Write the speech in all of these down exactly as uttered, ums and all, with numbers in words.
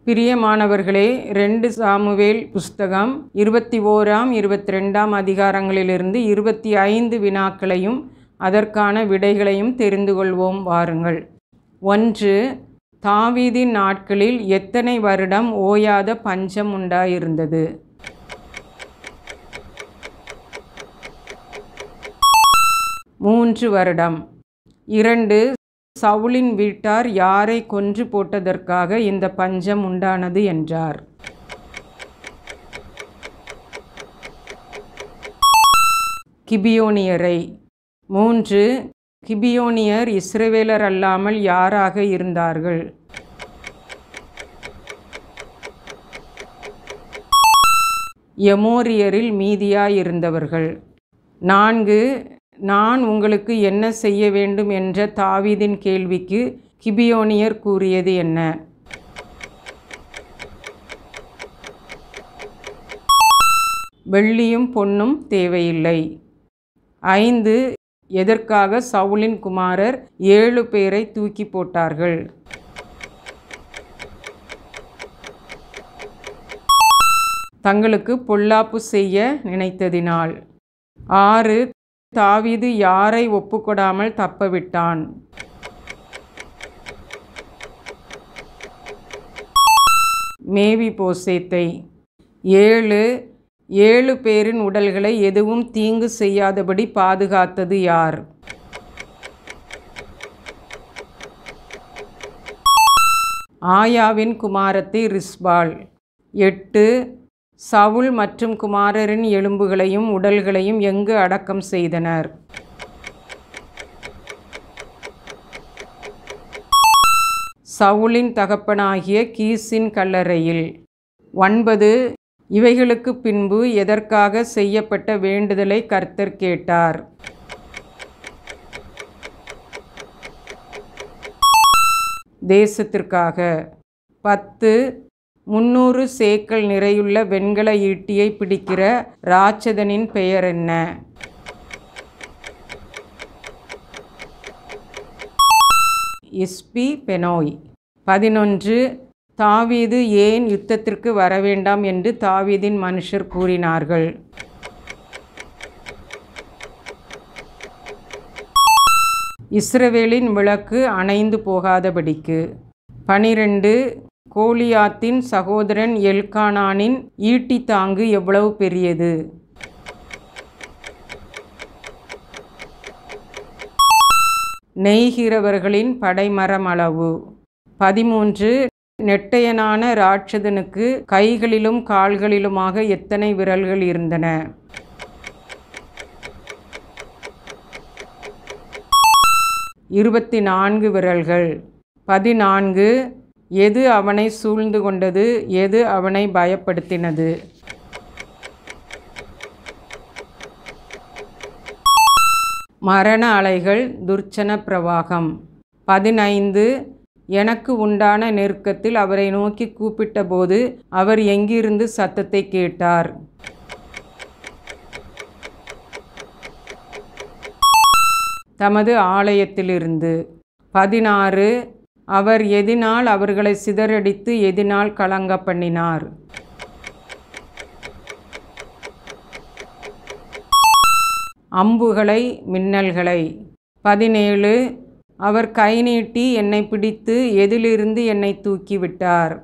பிரியமானவர்களே, ரெண்டு சாமுவேல் புஸ்தகம் இருபத்தி ஓராம் இருபத்தி ரெண்டாம் அதிகாரங்களிலிருந்து இருபத்தி ஐந்து வினாக்களையும் அதற்கான விடைகளையும் தெரிந்து கொள்வோம் வாருங்கள். ஒன்று, தாவீதின் நாட்களில் எத்தனை வருடம் ஓயாத பஞ்சம் உண்டாயிருந்தது? மூன்று வருடம். இரண்டு, சவுலின் வீட்டார் யாரை கொன்று போட்டதற்காக இந்த பஞ்சம் உண்டானது என்றார்? கிபியோனியரை. மூன்று, கிபியோனியர் இஸ்ரவேலர் அல்லாமல் யாராக இருந்தார்கள்? எமோரியரில் மீதியாயிருந்தவர்கள். நான்கு, நான் உங்களுக்கு என்ன செய்ய வேண்டும் என்ற தாவீதின் கேள்விக்கு கிபியோனியர் கூறியது என்ன? வெள்ளியும் பொன்னும் தேவையில்லை. ஐந்து, எதற்காக சவுலின் குமாரர் ஏழு பேரை தூக்கி போட்டார்கள்? தங்களுக்கு பொல்லாப்பு செய்ய நினைத்ததினால். ஆறு, தாவீது யாரை ஒப்புக்கொடாமல் தப்பவிட்டான்? மேவிபோசேத்தை. ஏழு, ஏழு பேரின் உடல்களை எதுவும் தீங்கு செய்யாதபடி பாதுகாத்தது யார்? ஆயாவின் குமாரத்தி ரிஸ்பாள். எட்டு, சவுல் மற்றும் குமாரரின் எலும்புகளையும் உடல்களையும் எங்கு அடக்கம் செய்தனர்? சவுலின் தகப்பனாகிய கீசின் கல்லறையில். ஒன்பது, இவைகளுக்கு பின்பு எதற்காக செய்யப்பட்ட வேண்டுதலை கர்த்தர் கேட்டார்? தேசத்திற்காக. பத்து, முன்னூறு சேக்கல் நிறையுள்ள வெண்கல ஈட்டியை பிடிக்கிற ராட்சதனின் பெயர் என்ன? இஸ்பி பெனோய். பதினொன்று, தாவீது ஏன் யுத்தத்திற்கு வரவேண்டாம் என்று தாவீதின் மனுஷர் கூறினார்கள்? இஸ்ரவேலின் விளக்கு அணைந்து போகாதபடிக்கு. பனிரெண்டு, கோலியாத்தின் சகோதரன் எல்கானானின் ஈட்டி தாங்கு எவ்வளவு பெரியது? நெய்கிறவர்களின் படைமரம் அளவு. பதிமூன்று, நெட்டையனான ராட்சதனுக்கு கைகளிலும் கால்களிலுமாக எத்தனை விரல்கள் இருந்தன? இருபத்தி நான்கு விரல்கள். பதினான்கு, எது அவனை சூழ்ந்து கொண்டது? எது அவனை பயப்படுத்தினது? மரண அலைகள், துர்ச்சன பிரவாகம். பதினைந்து, எனக்கு உண்டான நெருக்கத்தில் அவரை நோக்கி கூப்பிட்டபோது அவர் எங்கிருந்து சத்தத்தை கேட்டார்? தமது ஆலயத்திலிருந்து. பதினாறு, அவர் எதினால் அவர்களை சிதறடித்து எதினால் கலங்க பண்ணினார்? அம்புகளை, மின்னல்களை. பதினேழு, அவர் கை நீட்டி என்னை பிடித்து எதிலிருந்து என்னை தூக்கிவிட்டார்?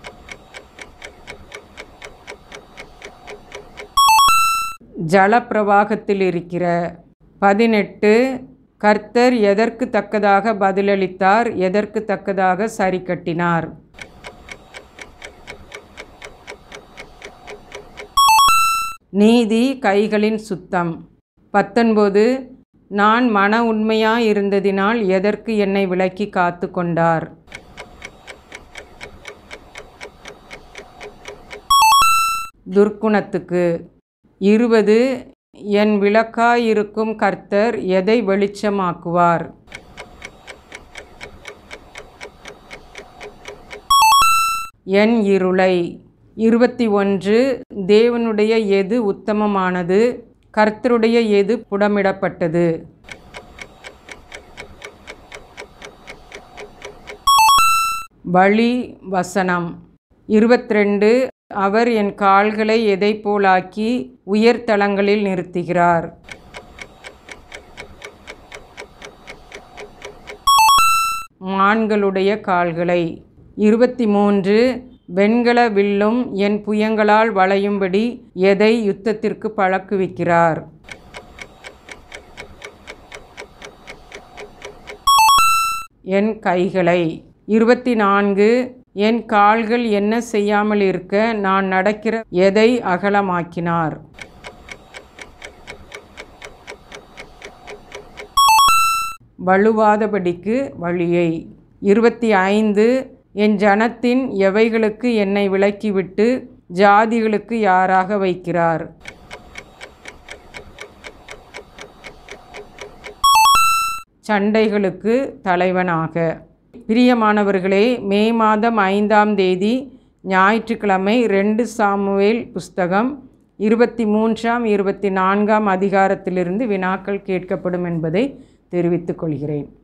ஜலப்பிரவாகத்தில் இருக்கிற. பதினெட்டு, கர்த்தர் எதற்கு தக்கதாக பதிலளித்தார்? எதற்கு தக்கதாக சரி கட்டினார்? நீதி, கைகளின் சுத்தம். பத்தொன்பது, நான் மன உண்மையாயிருந்ததினால் எதற்கு என்னை விலக்கி காத்து கொண்டார்? துர்க்குணத்துக்கு. இருபது, என் விளக்காயிருக்கும் கர்த்தர் எதை வெளிச்சமாக்குவார்? என் இருளை. இருபத்தி ஒன்று, தேவனுடைய எது உத்தமமானது? கர்த்தருடைய எது புடமிடப்பட்டது? வழி வசனம். இருபத்திரெண்டு அவர் என் கால்களை எதை போலாக்கி உயர்தளங்களில் நிறுத்துகிறார். மான்களுடைய கால்களை. இருபத்தி மூன்று வெண்கல வில்லும் என் புயங்களால் வளையும்படி எதை யுத்தத்திற்கு பழக்குவிக்கிறார். என் கைகளை. இருபத்தி நான்கு என் கால்கள் என்ன செய்யாமல் இருக்க நான் நடக்கிற எதை அகலமாக்கினார். வலுவாதபடிக்கு வழியை. இருபத்தி ஐந்து என் ஜனத்தின் எவைகளுக்கு என்னை விலக்கிவிட்டு ஜாதிகளுக்கு யாராக வைக்கிறார். சண்டைகளுக்கு தலைவனாக. பிரியமானவர்களே, மே மாதம் ஐந்தாம் தேதி ஞாயிற்றுக்கிழமை ரெண்டு சாமுவேல் புஸ்தகம் இருபத்தி மூன்றாம் இருபத்தி நான்காம் அதிகாரத்திலிருந்து வினாக்கள் கேட்கப்படும் என்பதை தெரிவித்துக் கொள்கிறேன்.